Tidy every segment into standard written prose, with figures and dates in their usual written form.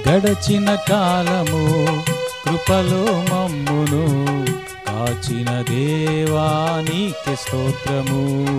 గడచిన కాలము కృపలో మమ్మును కాచిన దేవా నీకే స్తోత్రము.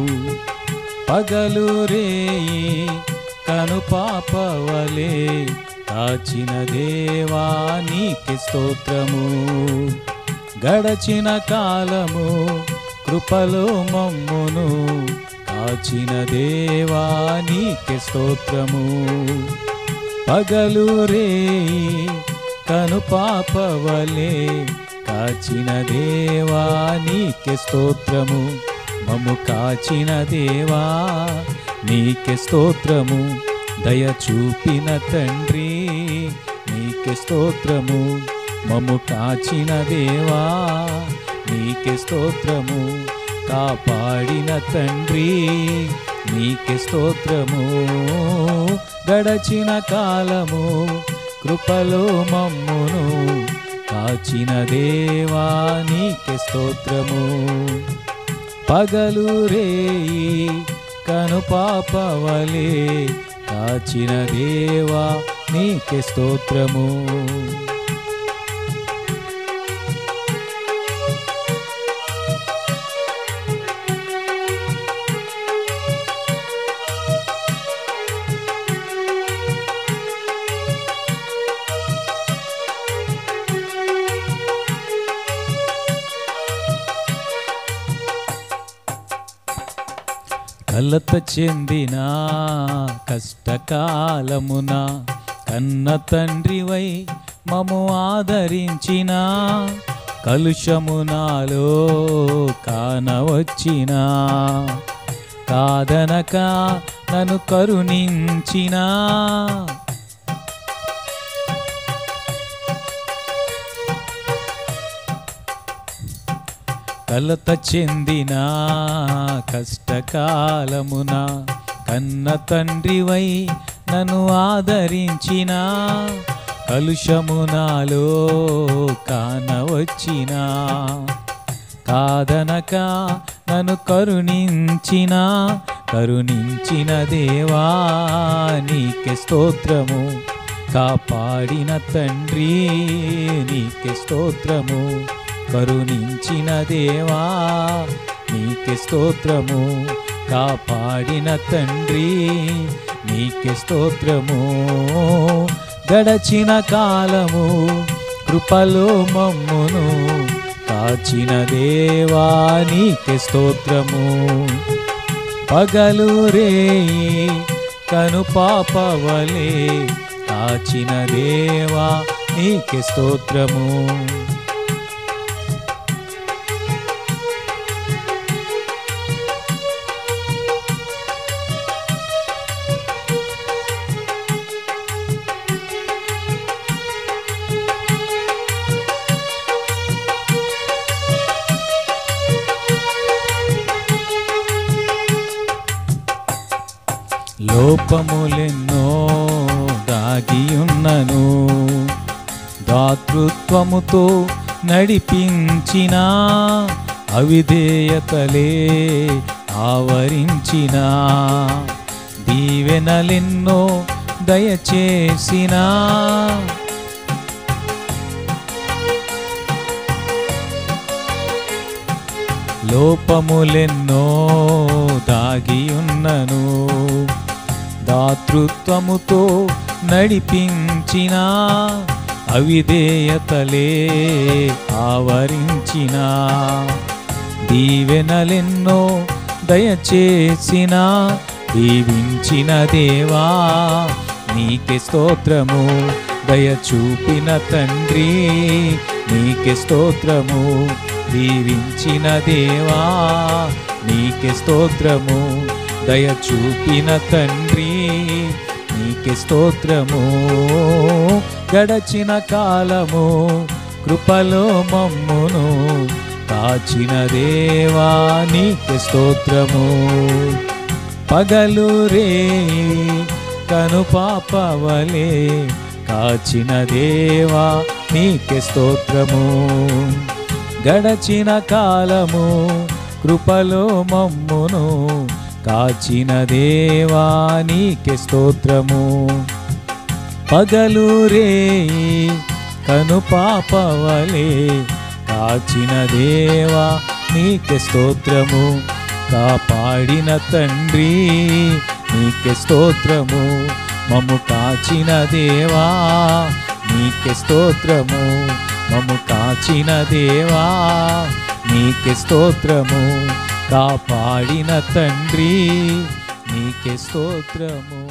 పగలు రేయి కనుపాపవలే కాచిన దేవా నీకే స్తోత్రము. గడచిన కాలము కృపలో మమ్మును కాచిన దేవా నీకే స్తోత్రము. పగలు రేయి కనుపాపవలే కాచిన దేవా నీకే స్తోత్రము. మమ్ము కాచిన దేవా నీకే స్తోత్రము. దయ చూపిన తండ్రి నీకే స్తోత్రము. మమ్ము కాచిన దేవా నీకే స్తోత్రము. కాపాడిన తండ్రి నీకే స్తోత్రము. గడచిన కాలము కృపలో మమ్మును కాచిన దేవా నీకే స్తోత్రము. పగలు రేయి కనుపాపవలే కాచిన దేవా నీకే స్తోత్రము. కలత చెందిన కష్టకాలమున కన్న తండ్రివై మము ఆదరించిన కలుషము నాలో కానవచ్చిన కాదనక నన్ను కరుణించిన కలత చెందిన కష్టకాలమున కన్న తండ్రివై నన్ను ఆదరించిన కలుషము నాలో కానవచ్చిన కాదనక నన్ను కరుణించిన దేవా నీకే స్తోత్రము. కాపాడిన తండ్రి నీకే స్తోత్రము. కరుణించిన దేవా నీకే స్తోత్రము. కాపాడిన తండ్రి నీకే స్తోత్రము. గడచిన కాలము కృపలో మమ్మును కాచిన దేవా నీకే స్తోత్రము. పగలు రేయి కనుపాపవలే కాచిన దేవా నీకే స్తోత్రము. లోపములెన్నో దాగియున్నను దాతృత్వముతో నడిపించిన అవిధేయతలే ఆవరించిన దీవెనలెన్నో దయచేసిన లోపములెన్నో దాగియున్నను దాతృత్వముతో నడిపించిన అవిధేయతలే ఆవరించిన దీవెనలెన్నో దయచేసిన దీవించిన దేవా నీకే స్తోత్రము. దయ చూపిన తండ్రి నీకే స్తోత్రము. దీవించిన దేవా నీకే స్తోత్రము. దయ చూపిన తండ్రి నీకే స్తోత్రము. గడచిన కాలము కృపలో మమ్మును కాచిన దేవా నీకే స్తోత్రము. పగలు రేయి కనుపాపవలే కాచిన దేవా నీకే స్తోత్రము. గడచిన కాలము కృపలో మమ్మును కాచిన దేవా నీకే స్తోత్రము. పగలు రేయి కనుపాపవలే కాచిన దేవా నీకే స్తోత్రము, కాపాడిన తండ్రి నీకే స్తోత్రము, మమ్ము కాచిన దేవా నీకే స్తోత్రము, మమ్ము కాచిన దేవా నీకే స్తోత్రము, కాపాడిన తండ్రి నీకే స్తోత్రము.